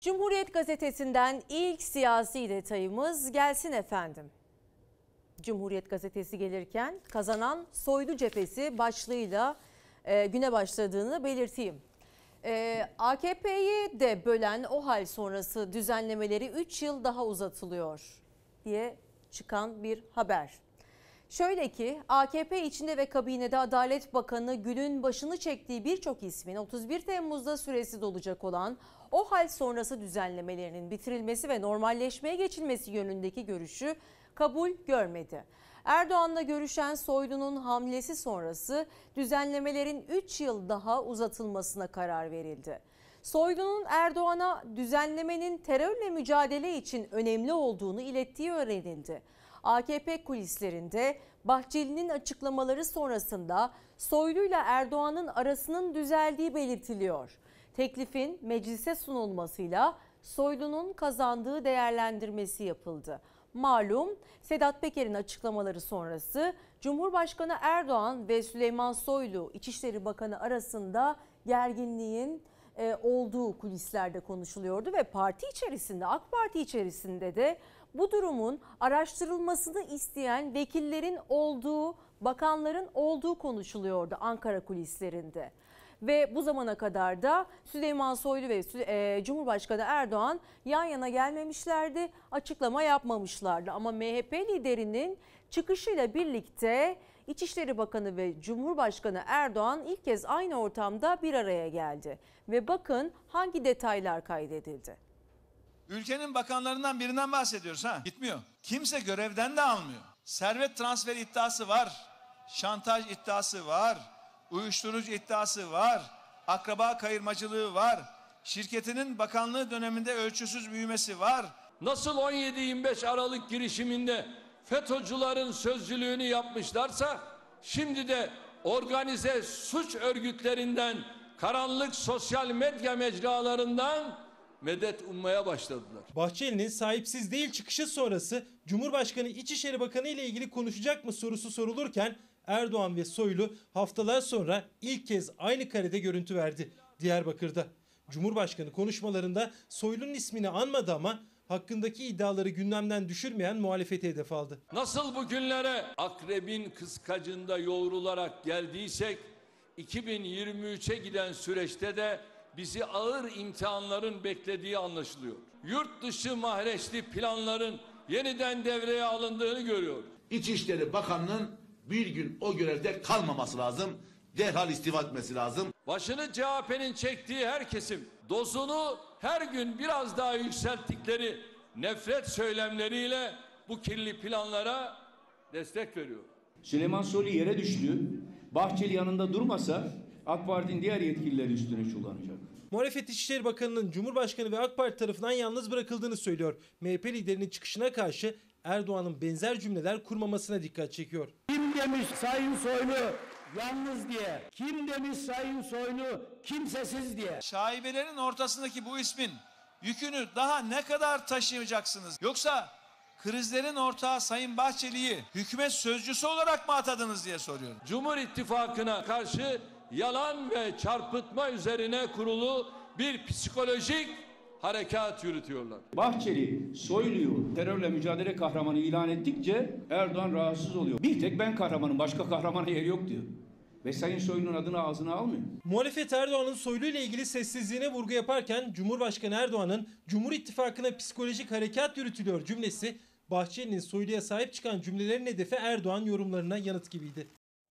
Cumhuriyet Gazetesi'nden ilk siyasi detayımız gelsin efendim. Cumhuriyet Gazetesi gelirken kazanan Soylu cephesi başlığıyla güne başladığını belirteyim. AKP'yi de bölen o hal sonrası düzenlemeleri 3 yıl daha uzatılıyor diye çıkan bir haber. Şöyle ki AKP içinde ve kabinede Adalet Bakanı Gül'ün başını çektiği birçok ismin 31 Temmuz'da süresi dolacak olan o hal sonrası düzenlemelerinin bitirilmesi ve normalleşmeye geçilmesi yönündeki görüşü kabul görmedi. Erdoğan'la görüşen Soylu'nun hamlesi sonrası düzenlemelerin 3 yıl daha uzatılmasına karar verildi. Soylu'nun Erdoğan'a düzenlemenin terörle mücadele için önemli olduğunu ilettiği öğrenildi. AKP kulislerinde Bahçeli'nin açıklamaları sonrasında Soylu'yla Erdoğan'ın arasının düzeldiği belirtiliyor. Teklifin meclise sunulmasıyla Soylu'nun kazandığı değerlendirmesi yapıldı. Malum Sedat Peker'in açıklamaları sonrası Cumhurbaşkanı Erdoğan ve Süleyman Soylu İçişleri Bakanı arasında gerginliğin olduğu kulislerde konuşuluyordu ve parti içerisinde, AK Parti içerisinde de bu durumun araştırılmasını isteyen vekillerin olduğu, bakanların olduğu konuşuluyordu Ankara kulislerinde. Ve bu zamana kadar da Süleyman Soylu ve Cumhurbaşkanı Erdoğan yan yana gelmemişlerdi, açıklama yapmamışlardı. Ama MHP liderinin çıkışıyla birlikte İçişleri Bakanı ve Cumhurbaşkanı Erdoğan ilk kez aynı ortamda bir araya geldi. Ve bakın hangi detaylar kaydedildi. Ülkenin bakanlarından birinden bahsediyoruz ha. Gitmiyor. Kimse görevden de almıyor. Servet transferi iddiası var. Şantaj iddiası var. Uyuşturucu iddiası var. Akraba kayırmacılığı var. Şirketinin bakanlığı döneminde ölçüsüz büyümesi var. Nasıl 17-25 Aralık girişiminde FETÖ'cülerin sözcülüğünü yapmışlarsa şimdi de organize suç örgütlerinden, karanlık sosyal medya mecralarından medet ummaya başladılar. Bahçeli'nin sahipsiz değil çıkışı sonrası Cumhurbaşkanı İçişleri Bakanı ile ilgili konuşacak mı sorusu sorulurken Erdoğan ve Soylu haftalar sonra ilk kez aynı karede görüntü verdi Diyarbakır'da. Cumhurbaşkanı konuşmalarında Soylu'nun ismini anmadı ama hakkındaki iddiaları gündemden düşürmeyen muhalefeti hedef aldı. Nasıl bugünlere akrebin kıskacında yoğrularak geldiysek 2023'e giden süreçte de bizi ağır imtihanların beklediği anlaşılıyor. Yurt dışı mahreçli planların yeniden devreye alındığını görüyoruz. İçişleri Bakanı'nın bir gün o görevde kalmaması lazım. Derhal istifa etmesi lazım. Başını CHP'nin çektiği her kesim dozunu her gün biraz daha yükselttikleri nefret söylemleriyle bu kirli planlara destek veriyor. Süleyman Soylu yere düştü. Bahçeli yanında durmasa AK Parti'nin diğer yetkilileri üstüne çullanacak. Muhalefet İçişleri Bakanı'nın Cumhurbaşkanı ve AK Parti tarafından yalnız bırakıldığını söylüyor. MHP liderinin çıkışına karşı Erdoğan'ın benzer cümleler kurmamasına dikkat çekiyor. Kim demiş Sayın Soylu yalnız diye? Kim demiş Sayın Soylu kimsesiz diye? Şaibelerin ortasındaki bu ismin yükünü daha ne kadar taşıyacaksınız? Yoksa krizlerin ortağı Sayın Bahçeli'yi hükümet sözcüsü olarak mı atadınız diye soruyorum. Cumhur İttifakı'na karşı yalan ve çarpıtma üzerine kurulu bir psikolojik harekat yürütüyorlar. Bahçeli Soylu'yu terörle mücadele kahramanı ilan ettikçe Erdoğan rahatsız oluyor. Bir tek ben kahramanım, başka kahramana yer yok diyor. Ve Sayın Soylu'nun adını ağzına almıyor. Muhalefet Erdoğan'ın Soylu ile ilgili sessizliğine vurgu yaparken Cumhurbaşkanı Erdoğan'ın Cumhur İttifakı'na psikolojik harekat yürütülüyor cümlesi Bahçeli'nin Soylu'ya sahip çıkan cümlelerin hedefi Erdoğan yorumlarına yanıt gibiydi.